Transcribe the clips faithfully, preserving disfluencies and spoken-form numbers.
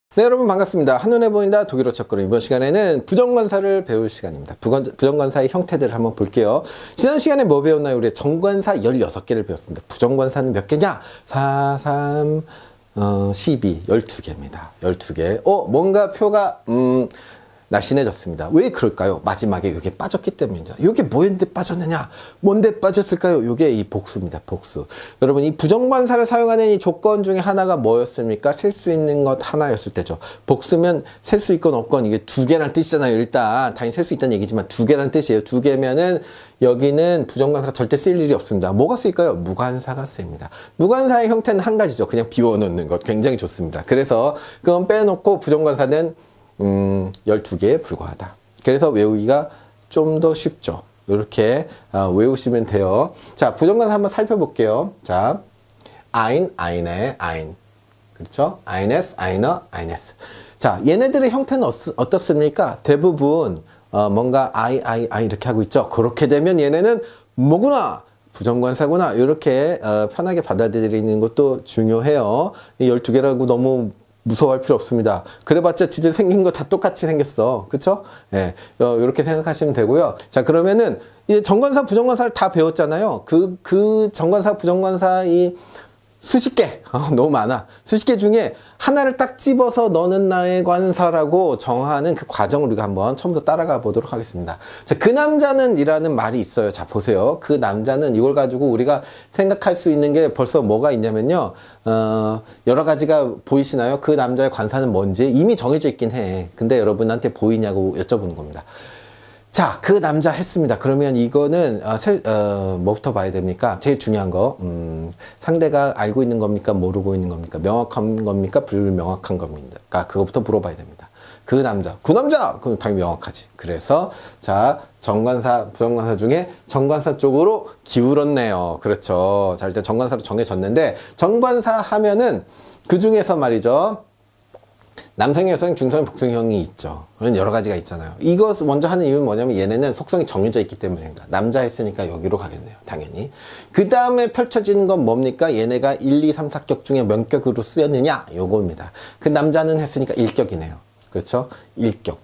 네, 여러분 반갑습니다. 한눈에 보인다 독일어 첫걸음. 이번 시간에는 부정관사를 배울 시간입니다. 부건, 부정관사의 형태들을 한번 볼게요. 지난 시간에 뭐 배웠나요? 우리 정관사 열여섯 개를 배웠습니다. 부정관사는 몇 개냐? 사, 삼, 어, 십이, 열두 개입니다. 열두 개. 어, 뭔가 표가 음, 날씬해졌습니다. 왜 그럴까요? 마지막에 이게 빠졌기 때문입니다. 이게 뭐였는데 빠졌느냐? 뭔데 빠졌을까요? 이게 이 복수입니다. 복수. 여러분, 이 부정관사를 사용하는 이 조건 중에 하나가 뭐였습니까? 셀 수 있는 것 하나였을 때죠. 복수면 셀 수 있건 없건 이게 두 개란 뜻이잖아요. 일단 당연히 셀 수 있다는 얘기지만 두 개란 뜻이에요. 두 개면은 여기는 부정관사가 절대 쓸 일이 없습니다. 뭐가 쓰일까요? 무관사가 쓰입니다. 무관사의 형태는 한 가지죠. 그냥 비워놓는 것. 굉장히 좋습니다. 그래서 그건 빼놓고 부정관사는 음, 열두 개에 불과하다. 그래서 외우기가 좀 더 쉽죠. 이렇게 어, 외우시면 돼요. 자, 부정관사 한번 살펴볼게요. 자, ein, eine, ein. 그렇죠? eines, einer, eines. 자, 얘네들의 형태는 어, 어떻습니까? 대부분 어, 뭔가 I, I, I 이렇게 하고 있죠. 그렇게 되면 얘네는 뭐구나? 부정관사구나. 이렇게 어, 편하게 받아들이는 것도 중요해요. 이 열두 개라고 너무 무서워할 필요 없습니다. 그래봤자 진짜 생긴 거 다 똑같이 생겼어. 그쵸? 예. 어, 이렇게 생각하시면 되고요. 자, 그러면은, 이제 정관사, 부정관사를 다 배웠잖아요. 그, 그 정관사, 부정관사 이 수십 개. 어, 너무 많아. 수십 개 중에 하나를 딱 집어서 너는 나의 관사라고 정하는 그 과정을 우리가 한번 처음부터 따라가 보도록 하겠습니다. 자, 그 남자는 이라는 말이 있어요. 자, 보세요. 그 남자는 이걸 가지고 우리가 생각할 수 있는 게 벌써 뭐가 있냐면요. 어, 여러 가지가 보이시나요? 그 남자의 관사는 뭔지 이미 정해져 있긴 해. 근데 여러분한테 보이냐고 여쭤보는 겁니다. 자, 그 남자 했습니다. 그러면 이거는 어, 세, 어, 뭐부터 봐야 됩니까? 제일 중요한 거 음, 상대가 알고 있는 겁니까? 모르고 있는 겁니까? 명확한 겁니까? 불명확한 겁니까? 그거부터 물어봐야 됩니다. 그 남자, 그 남자! 그럼 당연히 명확하지. 그래서 자, 정관사, 부정관사 중에 정관사 쪽으로 기울었네요. 그렇죠. 자, 일단 정관사로 정해졌는데 정관사 하면은 그 중에서 말이죠. 남성형, 여성형, 중성형, 복성형이 있죠. 그런 여러 가지가 있잖아요. 이것 먼저 하는 이유는 뭐냐면 얘네는 속성이 정해져 있기 때문입니다. 남자 했으니까 여기로 가겠네요. 당연히. 그 다음에 펼쳐지는 건 뭡니까? 얘네가 일, 이, 삼, 사격 중에 몇 격으로 쓰였느냐? 요겁니다. 그 남자는 했으니까 일 격이네요. 그렇죠? 일 격.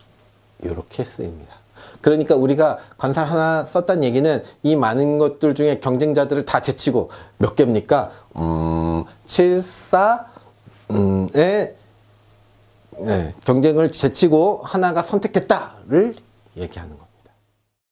요렇게 쓰입니다. 그러니까 우리가 관사를 하나 썼다는 얘기는 이 많은 것들 중에 경쟁자들을 다 제치고 몇 개입니까? 음, 칠, 사, 음, 에 네, 경쟁을 제치고 하나가 선택됐다를 얘기하는 겁니다.